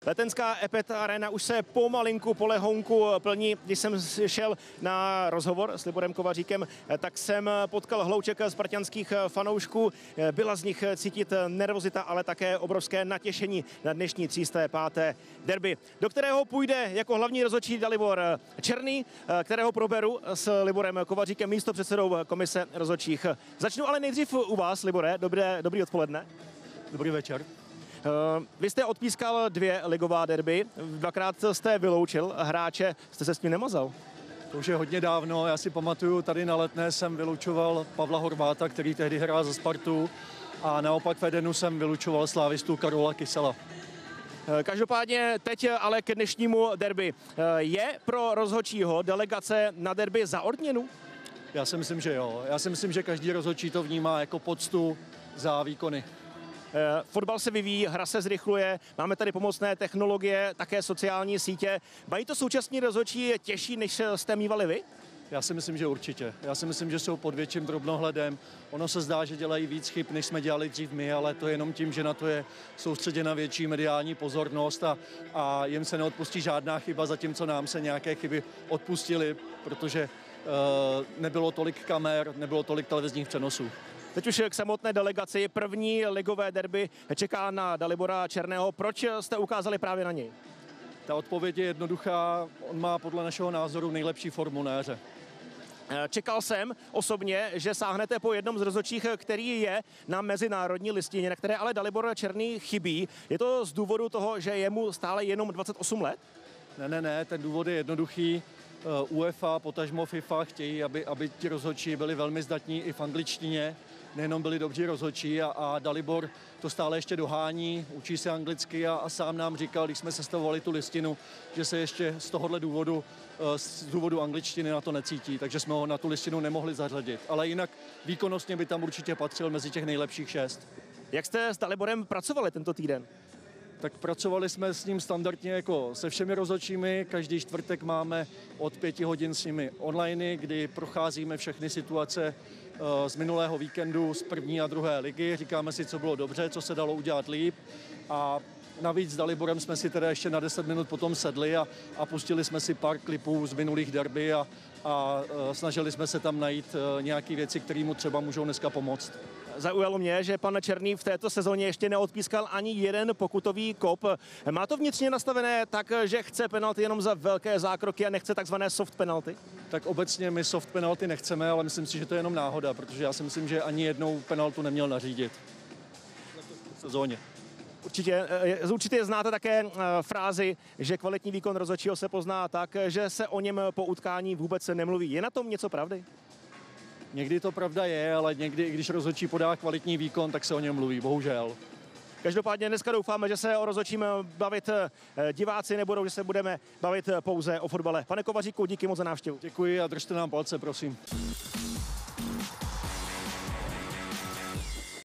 Letenská EPET Arena už se pomalinku po lehounku plní. Když jsem šel na rozhovor s Liborem Kovaříkem, tak jsem potkal hlouček spartanských fanoušků. Byla z nich cítit nervozita, ale také obrovské natěšení na dnešní 305. derby, do kterého půjde jako hlavní rozhodčí Dalibor Černý, kterého proberu s Liborem Kovaříkem, místopředsedou komise rozhodčích. Začnu ale nejdřív u vás, Libore. Dobrý odpoledne. Dobrý večer. Vy jste odpískal 2 ligová derby, 2krát jste vyloučil hráče, jste se s tím nemazal? To už je hodně dávno, já si pamatuju, tady na Letné jsem vylučoval Pavla Horváta, který tehdy hrál za Spartu, a naopak v Edenu jsem vylučoval slávistu Karola Kysela. Každopádně teď ale k dnešnímu derby. Je pro rozhodčího delegace na derby za odměnu? Já si myslím, že jo. Já si myslím, že každý rozhodčí to vnímá jako poctu za výkony. Fotbal se vyvíjí, hra se zrychluje, máme tady pomocné technologie, také sociální sítě. Mají to současní rozhodčí těžší, než jste mívali vy? Já si myslím, že určitě. Já si myslím, že jsou pod větším drobnohledem. Ono se zdá, že dělají víc chyb, než jsme dělali dřív my, ale to je jenom tím, že na to je soustředěna větší mediální pozornost a jim se neodpustí žádná chyba, zatímco nám se nějaké chyby odpustily, protože nebylo tolik kamer, nebylo tolik televizních přenosů. Teď už k samotné delegaci. První ligové derby čeká na Dalibora Černého. Proč jste ukázali právě na něj? Ta odpověď je jednoduchá. On má podle našeho názoru nejlepší formu na jaře. Čekal jsem osobně, že sáhnete po jednom z rozhodčích, který je na mezinárodní listině, na které ale Dalibor Černý chybí. Je to z důvodu toho, že je mu stále jenom 28 let? Ne, ten důvod je jednoduchý. UEFA, potažmo FIFA chtějí, aby ti rozhodčí byli velmi zdatní i v angličtině. Nejenom byli dobří rozhodčí a Dalibor to stále ještě dohání, učí se anglicky a sám nám říkal, když jsme sestavovali tu listinu, že se ještě z tohohle důvodu, z důvodu angličtiny na to necítí, takže jsme ho na tu listinu nemohli zařadit. Ale jinak výkonnostně by tam určitě patřil mezi těch nejlepších 6. Jak jste s Daliborem pracovali tento týden? Tak pracovali jsme s ním standardně jako se všemi rozhodčími. Každý čtvrtek máme od 5 hodin s nimi online, kdy procházíme všechny situace z minulého víkendu, z první a druhé ligy. Říkáme si, co bylo dobře, co se dalo udělat líp. A navíc s Daliborem jsme si teda ještě na 10 minut potom sedli a pustili jsme si pár klipů z minulých derby a snažili jsme se tam najít nějaké věci, které mu třeba můžou dneska pomoct. Zaujalo mě, že pan Černý v této sezóně ještě neodpískal ani jeden pokutový kop. Má to vnitřně nastavené tak, že chce penalty jenom za velké zákroky a nechce takzvané soft penalty? Tak obecně my soft penalty nechceme, ale myslím si, že to je jenom náhoda, protože já si myslím, že ani jednou penaltu neměl nařídit v sezóně. Určitě znáte také frázi, že kvalitní výkon rozhodčího se pozná tak, že se o něm po utkání vůbec nemluví. Je na tom něco pravdy? Někdy to pravda je, ale někdy, když rozhodčí podá kvalitní výkon, tak se o něm mluví, bohužel. Každopádně dneska doufáme, že se o rozhodčím bavit diváci nebudou, že se budeme bavit pouze o fotbale. Pane Kovaříku, díky moc za návštěvu. Děkuji a držte nám palce, prosím.